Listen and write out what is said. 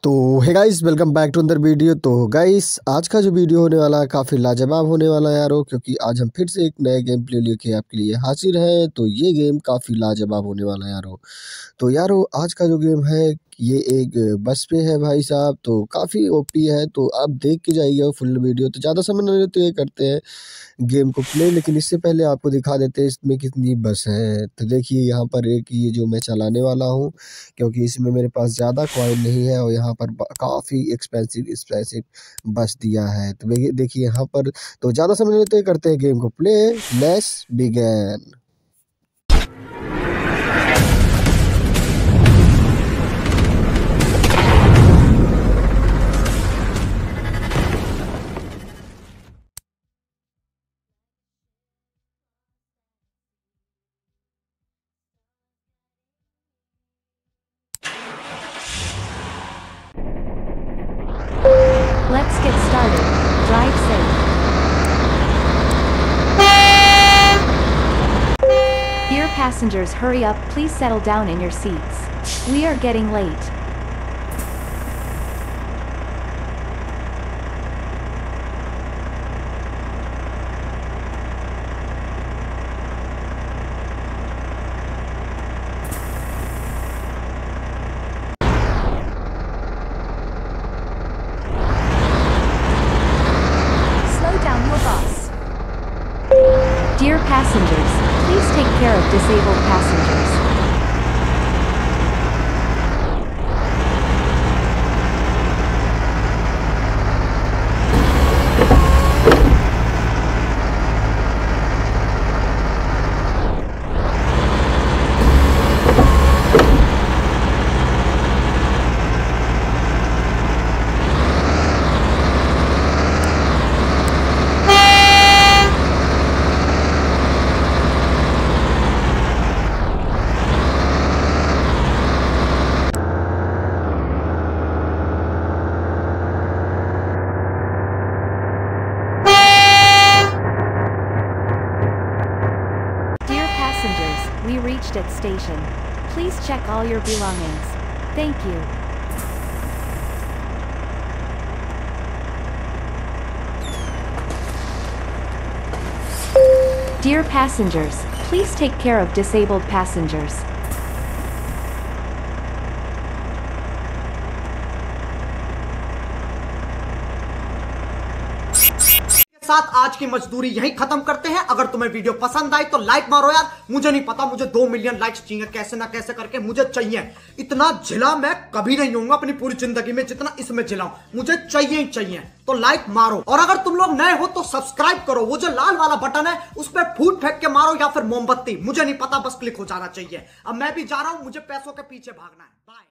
तो hey guys, welcome back to another video. तो guys, आज का जो वीडियो होने वाला है काफ़ी लाजवाब होने वाला है यारो, क्योंकि आज हम फिर से एक नए गेम प्ले लेके आपके लिए हाजिर हैं। तो ये गेम काफ़ी लाजवाब होने वाला है यारो। तो यारो, आज का जो गेम है ये एक बस पे है भाई साहब। तो काफ़ी ओपी है, तो आप देख के जाइए फुल वीडियो। तो ज़्यादा समय नहीं लेते, ये करते हैं गेम को प्ले। लेकिन इससे पहले आपको दिखा देते हैं इसमें कितनी बस हैं। तो देखिए यहाँ पर एक ये जो मैं चलाने वाला हूँ, क्योंकि इसमें मेरे पास ज़्यादा कॉइन नहीं है और यहाँ पर काफ़ी एक्सपेंसिव बस दिया है। तो देखिए यहाँ पर। तो ज़्यादा समय नहीं लेते, करते हैं गेम को play. Let's begin. Let's get started. Drive safe. Dear passengers, hurry up, please settle down in your seats. We are getting late. Dear passengers, please take care of disabled passengers. We reached its station. Please check all your belongings. Thank you. Dear passengers, please take care of disabled passengers. साथ आज की मजदूरी यहीं खत्म करते हैं। अगर तुम्हें वीडियो पसंद आई तो लाइक मारो यार। मुझे नहीं पता, मुझे 2 मिलियन लाइक्स चाहिए, कैसे ना कैसे करके मुझे चाहिए। इतना झिला मैं कभी नहीं होऊंगा अपनी पूरी जिंदगी में जितना इसमें झिलाऊं। मुझे चाहिए ही चाहिए। तो लाइक मारो, और अगर तुम लोग नए हो तो सब्सक्राइब करो। वो जो लाल वाला बटन है उस पर फूट फेंक के मारो या फिर मोमबत्ती, मुझे नहीं पता, बस क्लिक हो जाना चाहिए। अब मैं भी जा रहा हूं, मुझे पैसों के पीछे भागना है। बाय।